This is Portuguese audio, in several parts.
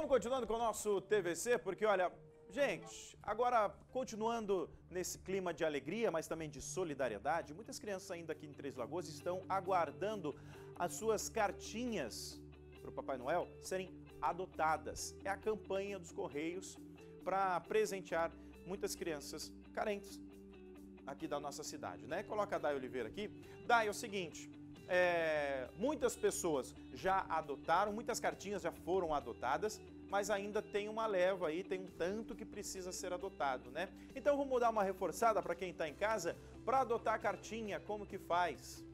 vamos continuando com o nosso TVC, porque olha, gente, agora continuando nesse clima de alegria, mas também de solidariedade, muitas crianças ainda aqui em Três Lagoas estão aguardando as suas cartinhas para o Papai Noel serem adotadas. É a campanha dos Correios para presentear muitas crianças carentes aqui da nossa cidade, né? Coloca a Day Oliveira aqui. Day, é o seguinte, muitas pessoas já adotaram, muitas cartinhas já foram adotadas, mas ainda tem uma leva aí, tem um tanto que precisa ser adotado, né? Então vamos dar uma reforçada para quem está em casa, para adotar a cartinha, como que faz?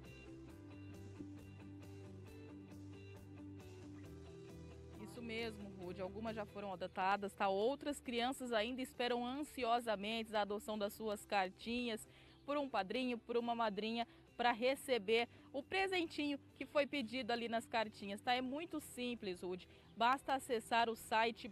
Isso mesmo, Rude. Algumas já foram adotadas, tá? Outras crianças ainda esperam ansiosamente a adoção das suas cartinhas por um padrinho, por uma madrinha, para receber o presentinho que foi pedido ali nas cartinhas, tá? É muito simples, Rude. Basta acessar o site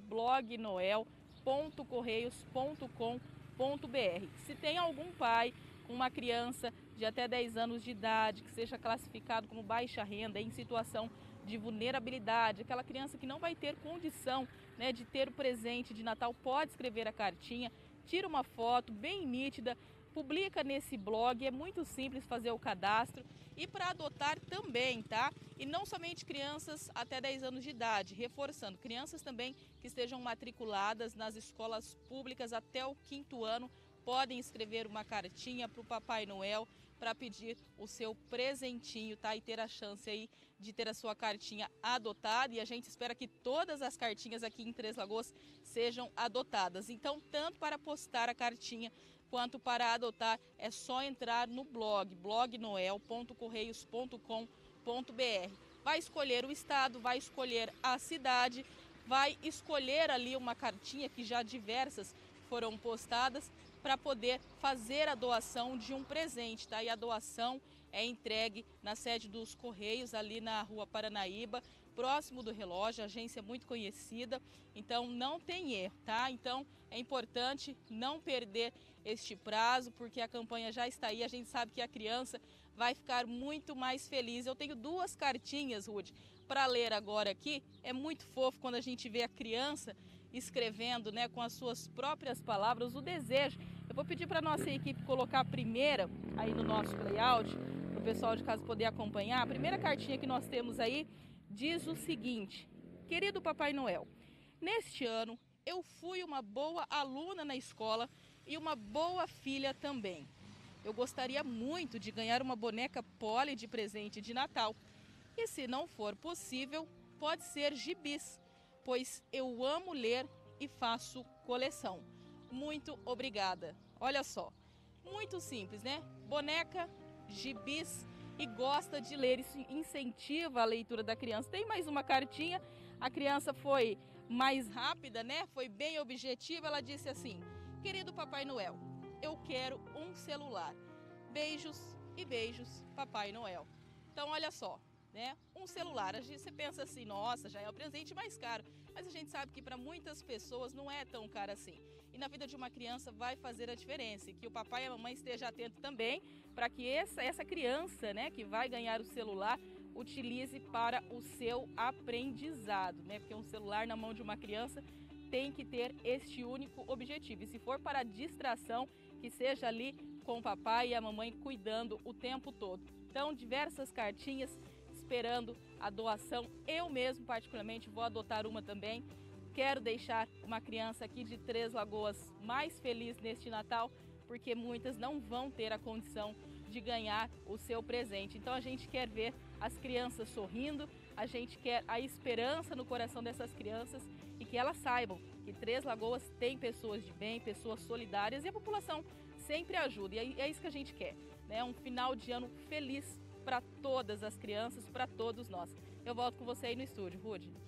blognoel.correios.com.br. Se tem algum pai com uma criança de até 10 anos de idade que seja classificado como baixa renda, em situação de vulnerabilidade, aquela criança que não vai ter condição, né, de ter o presente de Natal, pode escrever a cartinha, tira uma foto bem nítida, publica nesse blog, é muito simples fazer o cadastro e para adotar também, tá? E não somente crianças até 10 anos de idade, reforçando, crianças também que estejam matriculadas nas escolas públicas até o 5º ano, podem escrever uma cartinha para o Papai Noel para pedir o seu presentinho, tá? E ter a chance aí de ter a sua cartinha adotada, e a gente espera que todas as cartinhas aqui em Três Lagoas sejam adotadas. Então, tanto para postar a cartinha quanto para adotar, é só entrar no blog, blognoel.correios.com.br. Vai escolher o estado, vai escolher a cidade, vai escolher ali uma cartinha que já diversas foram postadas para poder fazer a doação de um presente, tá? E a doação é entregue na sede dos Correios, ali na Rua Paranaíba, próximo do relógio, a agência é muito conhecida, então não tem erro, tá? Então é importante não perder este prazo, porque a campanha já está aí, a gente sabe que a criança vai ficar muito mais feliz. Eu tenho 2 cartinhas, Rude, para ler agora aqui. É muito fofo quando a gente vê a criança escrevendo, né, com as suas próprias palavras, o desejo. Eu vou pedir para a nossa equipe colocar a primeira aí no nosso layout, para o pessoal de casa poder acompanhar. A primeira cartinha que nós temos aí diz o seguinte: querido Papai Noel, neste ano eu fui uma boa aluna na escola e uma boa filha também. Eu gostaria muito de ganhar uma boneca Polly de presente de Natal. E se não for possível, pode ser gibis, pois eu amo ler e faço coleção. Muito obrigada. Olha só, muito simples, né? Boneca, gibis e gosta de ler. Isso incentiva a leitura da criança. Tem mais uma cartinha, a criança foi mais rápida, né? Foi bem objetiva. Ela disse assim: querido Papai Noel, eu quero um celular. Beijos e beijos, Papai Noel. Então, olha só, né? Um celular, você pensa assim, nossa, já é o presente mais caro, mas a gente sabe que para muitas pessoas não é tão caro assim. E na vida de uma criança vai fazer a diferença, e que o papai e a mamãe estejam atentos também para que essa criança, né, que vai ganhar o celular, utilize para o seu aprendizado, né? Porque um celular na mão de uma criança tem que ter este único objetivo. E se for para distração, que seja ali com o papai e a mamãe cuidando o tempo todo. Então, diversas cartinhas esperando a doação. Eu mesmo, particularmente, vou adotar uma também. Quero deixar uma criança aqui de Três Lagoas mais feliz neste Natal, porque muitas não vão ter a condição de ganhar o seu presente. Então a gente quer ver as crianças sorrindo, a gente quer a esperança no coração dessas crianças e que elas saibam que Três Lagoas tem pessoas de bem, pessoas solidárias, e a população sempre ajuda. E é isso que a gente quer, né? Um final de ano feliz para todas as crianças, para todos nós. Eu volto com você aí no estúdio, Rude.